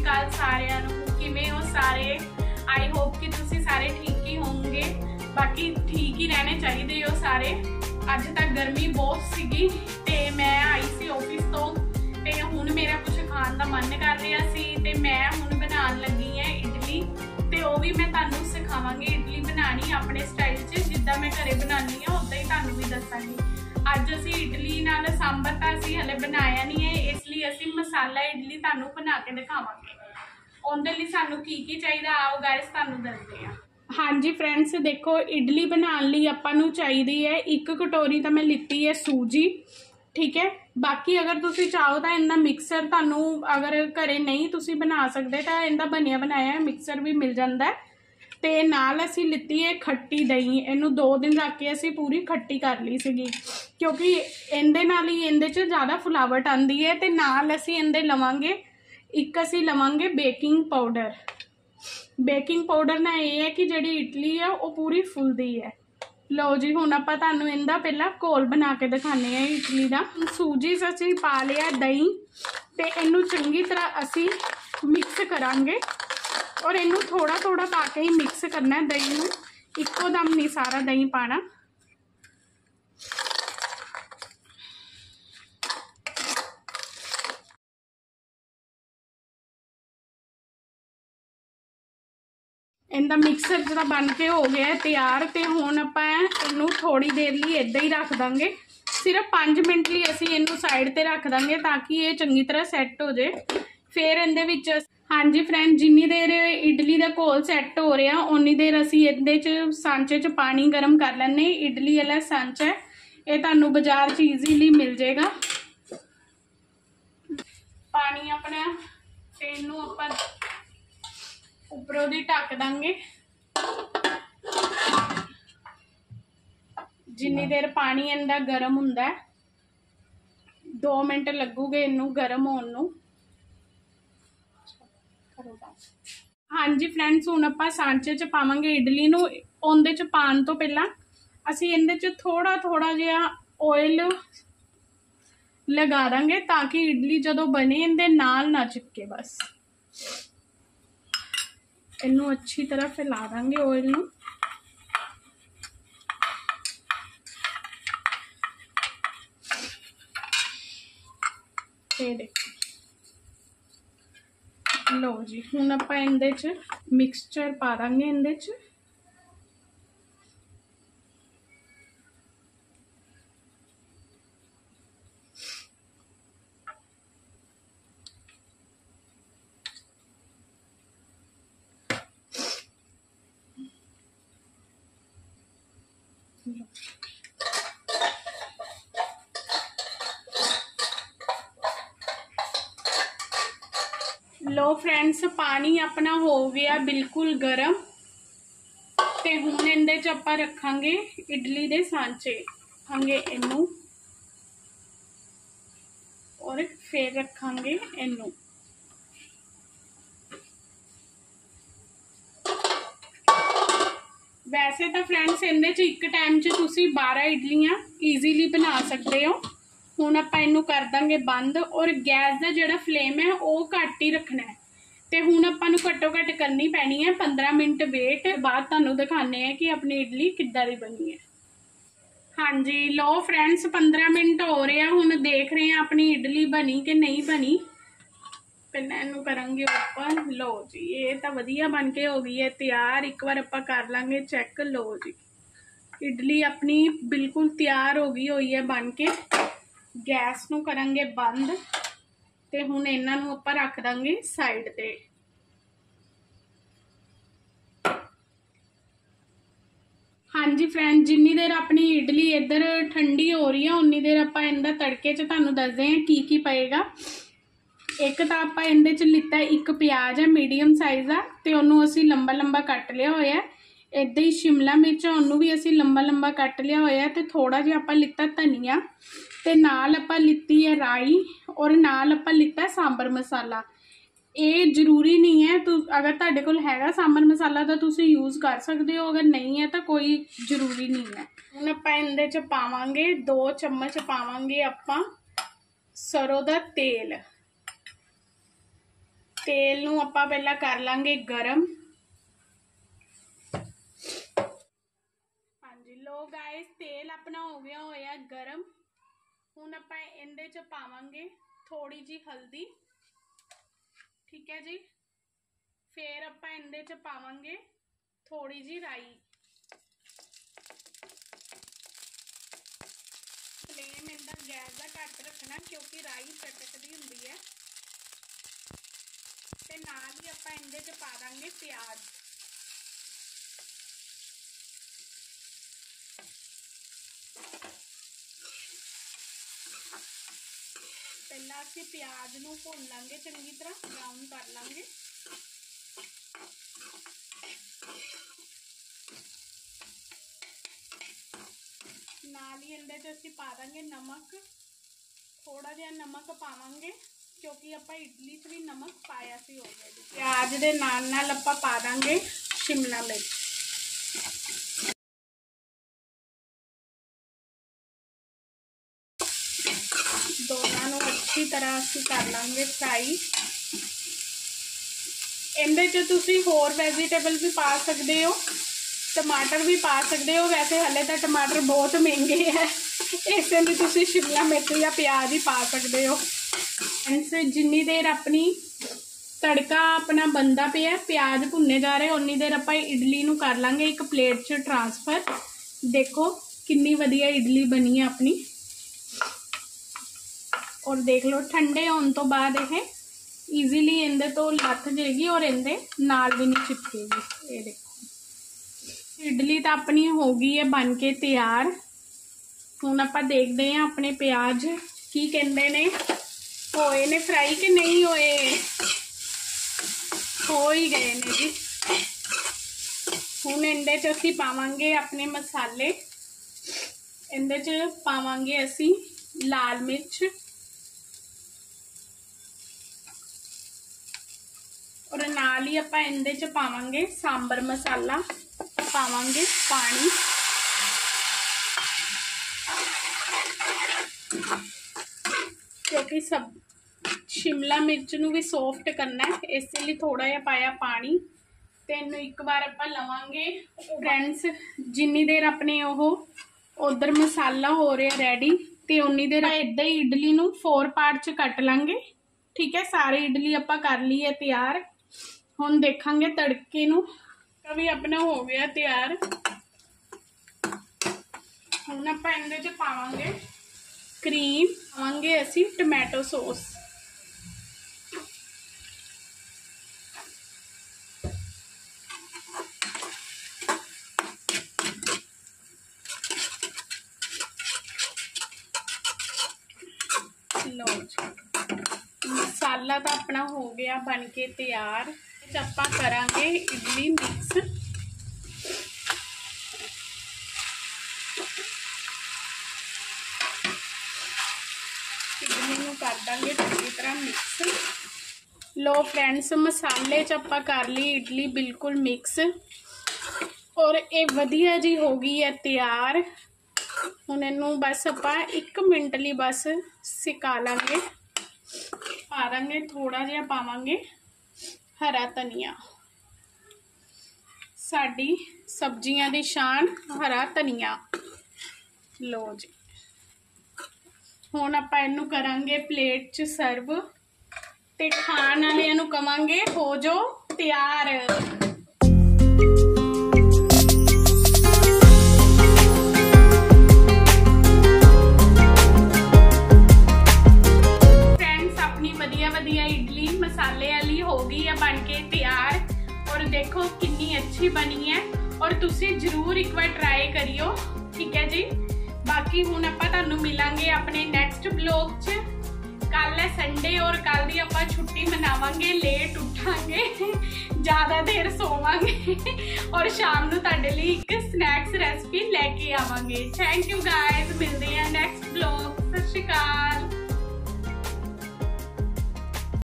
अकाल सारिਆਂ ਨੂੰ किवें हो सारे। आई होप कि तुसी सारे ठीक ही होंगे, बाकी ठीक ही रहने चाहिए हो सारे। अज तक गर्मी बहुत सीगी ते मैं आई सी ऑफिस तो ते हुण मेरा कुछ खाण दा मन कर रहा सी ते मैं हुण बनाउण लगी है इडली ते वो भी मैं तुहानूं सिखावांगी इडली बनानी अपने स्टाइल च, जिद्दां मैं घरे बनानी है उदां ही तुहानूं भी दसांगी। अज असी इडली नाल सांबर तां असी हले बनाया नहीं है, इसलिए असी मसाला इडली तुहानूं बना के दिखावांगे। उहदे लई सानूं की चाहिदा आओ गाइस तुहानूं दसदे आ। हाँ जी फ्रेंड्स, देखो इडली बनाने लई आपां नूं चाहीदी है 1 कटोरी तां मैं लित्ती है सूजी, ठीक है। बाकी अगर तुसी चाहो तो इनका मिक्सर तुहानूं अगर घरे नहीं तुसी बना सकते तो इनका बनिया बनाया मिक्सर भी मिल जाता है। तो नाल असी लित्ती है खट्टी दही, इनू 2 दिन रख के असी पूरी खट्टी कर ली सीगी, क्योंकि इहदे नाल ही इहदे च ज़्यादा फुलावट आती है। तो नाल असी इहदे लवांगे एक असी लवांगे बेकिंग पाउडर। बेकिंग पाउडर ना ये है कि जिहड़ी इडली है वो पूरी फुलदी है। लो जी हुण आपां तुहानूं इहदा पहला घोल बना के दिखाने हैं इडली का। सूजी असी पा लिया दही ते इनू चंगी तरह असी मिक्स करांगे और इनू थोड़ा थोड़ा पा के ही मिक्स करना है। दही नूं इक्को दम नहीं सारा दही पाना। इनका मिक्सर जो बन के हो गया है तैयार। तो हुण आपां इनू थोड़ी देर लिए इदां ही रख देंगे, सिर्फ 5 मिनट लिए असी इनू साइड ते रख देंगे ताकि ये चंगी तरह सैट हो जाए। फिर इहदे विच हाँ जी फ्रेंड, जिन्नी देर इडली का घोल सैट हो रहा उन्नी देर असी इहदे च सांचे च पानी गर्म कर लैने। इडली वाला सांचा है, ये तुहानूं बाजार च ईजीली मिल जाएगा। पानी अपना ते इनू आपां उपरों दी ढक देंगे। जिन्नी देर पानी इनका गर्म हुंदा है 2 मिनट लगूगे इनू गर्म होने नूं। हाँ जी फ्रेंड्स, हुण आपां सांचे च पावांगे इडली नूं। उहदे च पाउण तो पहलां असीं इहदे च थोड़ा थोड़ा जिहा ऑयल लगा देंगे ताकि इडली जदों बने इहदे नाल ना चिपके। बस इनू अच्छी तरह फैला देंगे ऑयल नूं। ये देखो, लो जी हुण आपां इहदे च मिक्सचर पा देंगे। इहदे च लो फ्रेंड्स, पानी अपना हो गया बिल्कुल गर्म। ते हुण इहदे च आपां रखांगे इडली दे सांचे, रखांगे इनू और फिर रखांगे इनू। वैसे तो फ्रेंड्स इहदे च एक टाइम च तुसी 12 इडलियां ईजीली बना सकते हो। हुण आपां इनू कर देंगे बंद और गैस का जिहड़ा फ्लेम है वो घट ही रखना है। तो हुण आपां नूं घट्टो घट करनी पैनी है 15 मिनट वेट, बाद तुहानूं दिखाने हैं कि अपनी इडली किद्दां दी बनी है। हाँ जी लो फ्रेंड्स, 15 मिनट हो रहे हैं, हुण देख रहे हैं अपनी इडली बनी कि नहीं बनी। पहले इनू करांगे ओपन। लो जी ये तो वधिया बन के हो गई है तैयार। एक बार आपां कर लांगे चैक। लो जी इडली अपनी बिल्कुल तैयार हो गई हुई है बन के। गैस नूं करांगे बंद ते हुण इन्हां नूं आपां रख दांगे साइड ते। हाँ जी फ्रेंड, जिन्नी देर अपनी इडली इधर ठंडी हो रही है उन्नी देर आपां इहदा तड़के च तुहानूं दसदे हैं की पएगा। एक तो आपां इहदे च लिता एक प्याज है मीडियम साइज़ का, तो उन्होंने असी लंबा लंबा कट लिया होया है। इदां ही शिमला मिर्च उन्होंने भी असी लंबा लंबा कट लिया होया है। तो थोड़ा जिहा आपां लिता धनिया ते नाल आपां लिती है राई और नाल आपां लिता सांबर मसाला। ये जरूरी नहीं है, तो अगर तुहाडे कोल हैगा सांबर मसाला तो तुसी यूज़ कर सकते हो, अगर नहीं है तो कोई जरूरी नहीं है। हुण आपां इहदे च पावांगे 2 चम्मच पावांगे आपां सरों दा तेल। तेल नूं आपां पहलां कर लांगे गरम। हाँ जी, लो गाइस तेल अपना हो गया होया गरम। हुण आपां इहदे च पावांगे थोड़ी जी हल्दी, ठीक है जी। फिर आपां इहदे च पावांगे थोड़ी जी राई। फ्लेम इहदा गैस का घट रखना क्योंकि राई चटकदी हुंदी है। ते नाल ही आपां इहदे च पा दांगे प्याज। पहला असीं प्याज नूं भुन लांगे, चंगी तरह ब्राउन कर लांगे। नाल ही इहदे च असीं पा दांगे नमक, थोड़ा जिहा नमक पावांगे क्योंकि आपां इडली च भी नमक पाया सी ऑलरेडी। प्याज दे नाल नाल आपां पा दांगे शिमला मिर्च। दोनों नूं अच्छी तरह असीं कर लांगे फ्राई। इहदे च तुसीं होर वैजीटेबल भी पा सकदे हो, टमाटर भी पा सकते हो। वैसे हले तो टमाटर बहुत महंगे है, इसलिए तुसीं शिमला मिर्च या प्याज ही पा सकते हो। जिन्नी देर अपनी तड़का अपना बनता पिया, प्याज भुनने जा रहे, उन्नी देर आपां इडली नूं कर लांगे एक प्लेट च ट्रांसफर। देखो कितनी वधिया इडली बनी है अपनी। और देख लो ठंडे होने तो बाद यह ईजीली इहदे तो लथ जाएगी और इहदे नाल भी नहीं चिपकेगी। ये देखो इडली तो अपनी हो गई है बन के तैयार। हुण आपां देखते हैं अपने प्याज की कहंदे ने, होए ने फ्राई कि नहीं होए। हो ही गए ने जी। हुण इहदे च असीं पावांगे अपने मसाले। इहदे च पावांगे असीं लाल मिर्च और नाल ही आपां इहदे च पावांगे सांबर मसाला, पावांगे पानी। क्योंकि सब शिमला मिर्च नूं भी सॉफ्ट करना है, इसलिए थोड़ा जिहा पाया पानी। ते इहनूं एक बार आपां लवांगे। फ्रेंड्स जिन्नी देर अपने उधर मसाला हो रहा रेडी, ते उन्नी देर इदां ही इडली नूं 4 पार्ट च कट लांगे। ठीक है, सारी इडली आपां कर ली है तैयार। हुण देखांगे तड़के नूं भी अपना हो गया तैयार। हुण आपां इहदे च पावांगे क्रीम, पावांगे असीं टमैटो सॉस। लो मसाला तो अपना हो गया बन के तैयार। आपां करांगे इडली मिक्स। इडली नूं कर देंगे चंगी तरह मिक्स। लो फ्रेंड्स मसाले च आपां कर ली इडली बिल्कुल मिक्स और ये वधिया जी हो गई है तैयार। हुण इहनूं बस आपां 1 मिनट लई बस सिका लांगे। पा देंगे थोड़ा जिहा पावांगे हरा धनिया। साडी सब्जियां दी शान हरा धनिया। लो जी हुण आपां इहनूं करांगे प्लेट च सर्व ते खाण वालियां नूं कवांगे हो जो तैयार। फ्रेंड्स अपनी वधिया वधिया इडली मसाले वाली हो गई है बन के तैयार। और देखो कितनी अच्छी बनी है और तुसी जरूर एक बार ट्राई करियो। ठीक है जी, बाकी हुण आपां तुहानूं मिलांगे अपने नेक्स्ट ब्लॉग च। कल है संडे और कल दी आपां छुट्टी मनावांगे, लेट उठांगे, ज़्यादा देर सोवांगे और शाम नूं तुहाडे लई एक स्नैक्स रेसिपी लैके आवांगे। थैंक यू गाइस, मिलदे हैं नेक्स्ट ब्लॉग। सत श्री अकाल।